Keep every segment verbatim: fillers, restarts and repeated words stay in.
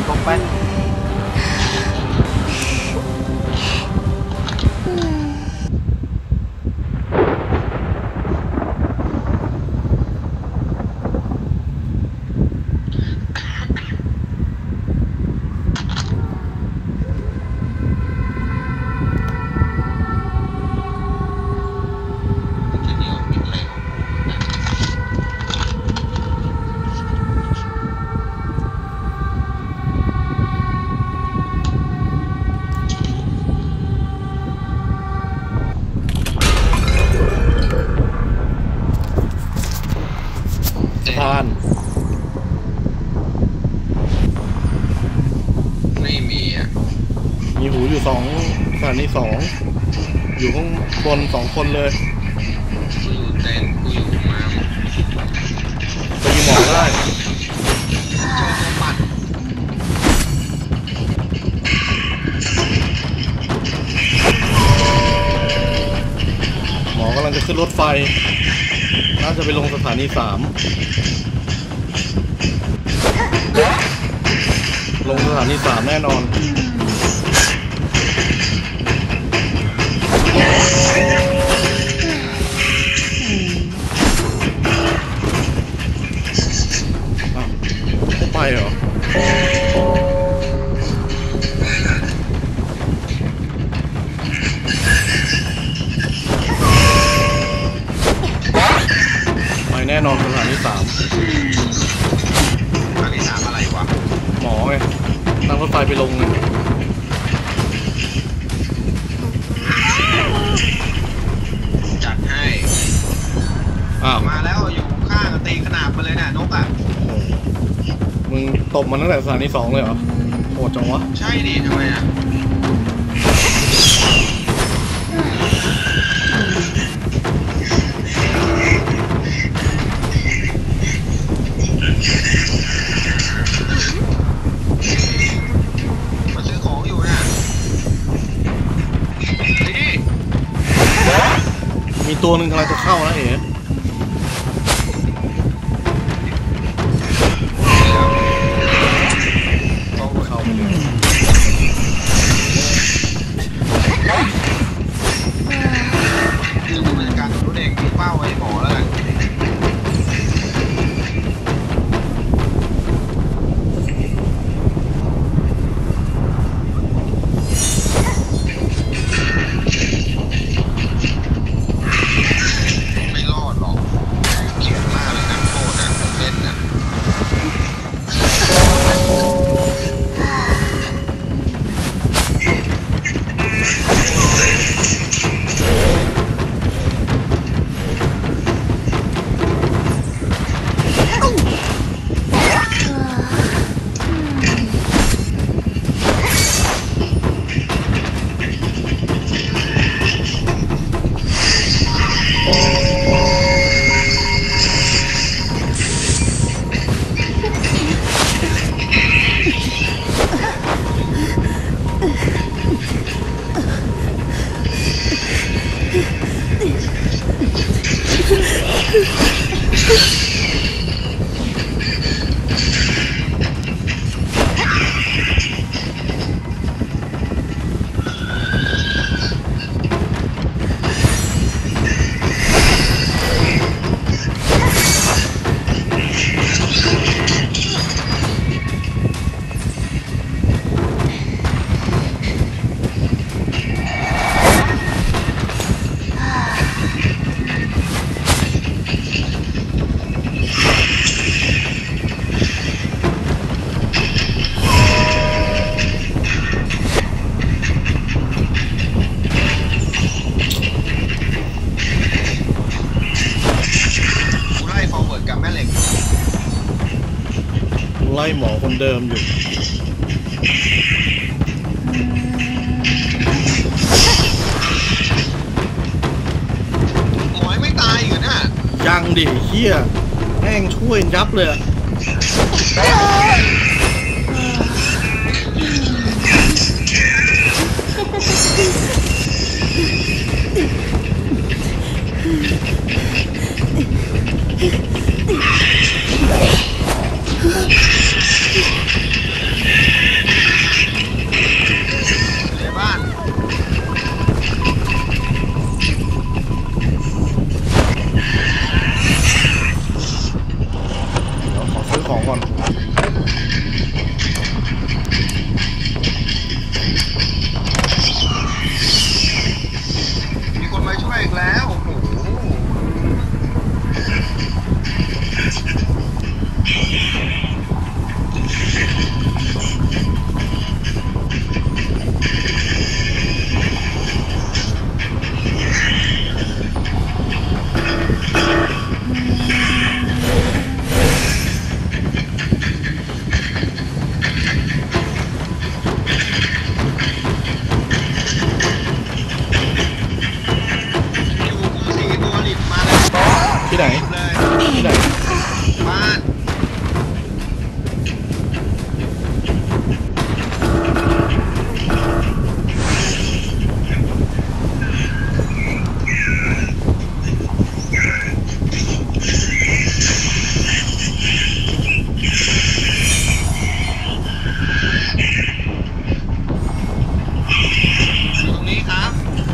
ตกไปไม่มีอ่ะมีหูอยู่สองสถานีสองอยู่ข้างบนสองคนเลยกูอยู่เต็นกูอยู่มาไปยิงหมอได้หมอกำลังจะขึ้นรถไฟน่าจะไปลงสถานีสามลงสถานีสามแน่นอนไปเหรอไปแน่นอนสถานีสามสถานีสามอะไรวะหมอไงนั่งรถไฟไปลงไงจัดให้อ้าวมาแล้วอยู่ข้างตีขนาบมาเลยน่ะนกอ่ะมึงตบมันตั้งแต่สถานีสองเลยเหรอโหดจังวะใช่ดิทำไมอ่ะมาซื้อของอยู่น่ะนี่มีตัวหนึ่งกำลังจะเข้านะเอ๋เข้าไปเลยดูบรรยากาศตรงนู้นเองมีเป้าไว้หมอแล้วกันไม่รอดหรอกเกลียดมากเลยนักโทษนะเล่นนะไล่หมอคนเดิมอยู่หมอไม่ตายอยู่นะยังดิเฮียแม่งช่วยยับเลยมีคนมาช่วยอีกแล้วโอ้โหที่ไหนที่ไหนบ้านอยู่ตรงนี้ครับ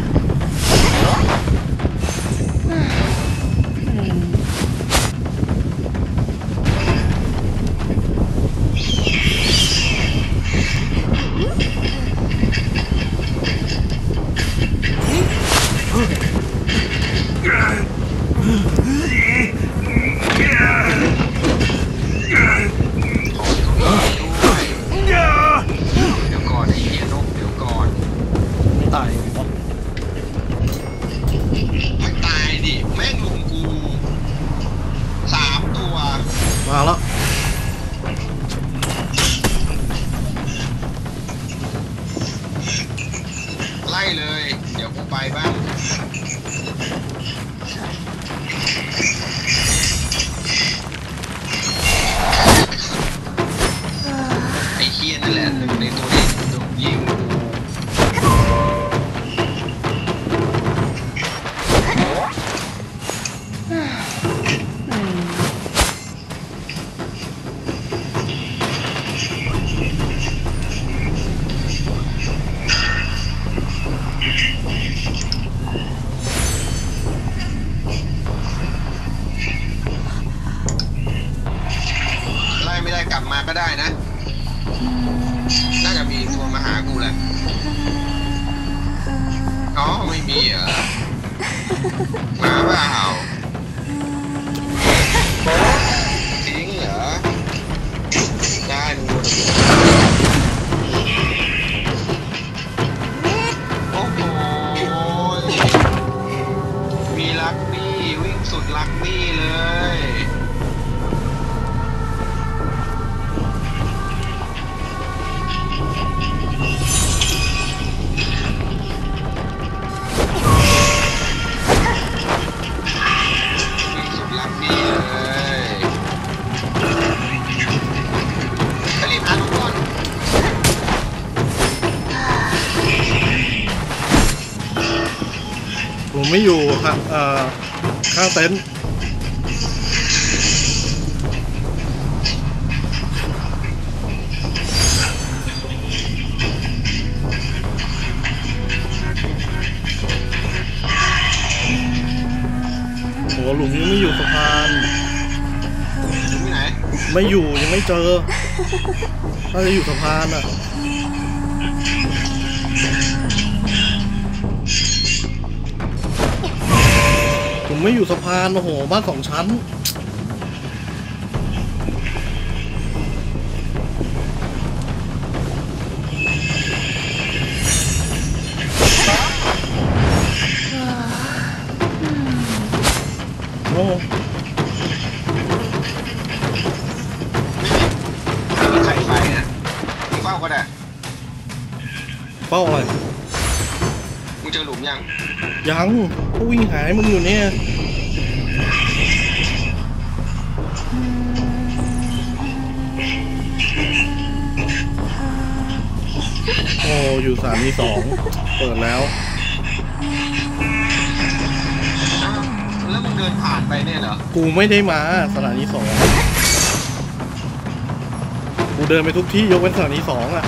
มาแล้วไล่เลยเดี๋ยวกูไปบ้างไอ้เคียนั่นแหละหนึ่งในตัวที่โดนยิงไม่ได้กลับมาก็ได้นะน่าจะมีตัวมาหากูแหละอ๋อไม่มีเหรอมาเปล่าทิ้งเหรอได้ดูโอ้โหมีลักบี้วิ่งสุดลักบี้เลยผมไม่อยู่ค่ะเอ่อข้างเต็นท์โหหลุมยังไม่อยู่สะพานอยู่ไหนไม่อยู่ยังไม่เจอถ้าจะอยู่สะพานอ่ะผมไม่อยู่สะพานโอ้โหบ้านสองชั้นโอ้ไม่มีใครไปนะมึงเฝ้าก็ได้เฝ้าอะไรมึงเจอหลุมยังยังก็วิ่งหายมึงอยู่เนี่ยโอ้อยู่สถานีสองเปิดแล้วแล้วมึงเดินผ่านไปเนี่ยเหรอกูไม่ได้มาสถานีสองกูเดินไปทุกที่ยกเว้นสถานีสองอ่ะ